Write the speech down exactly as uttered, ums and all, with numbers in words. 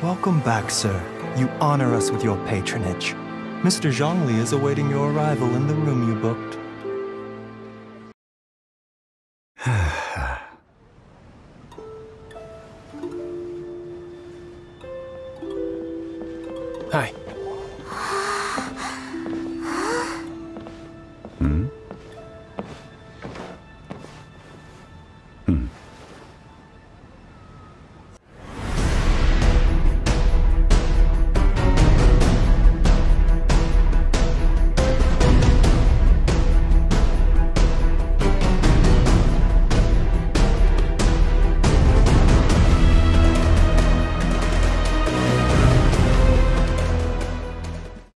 Welcome back, sir. You honor us with your patronage. Mister Zhongli is awaiting your arrival in the room you booked. Hi.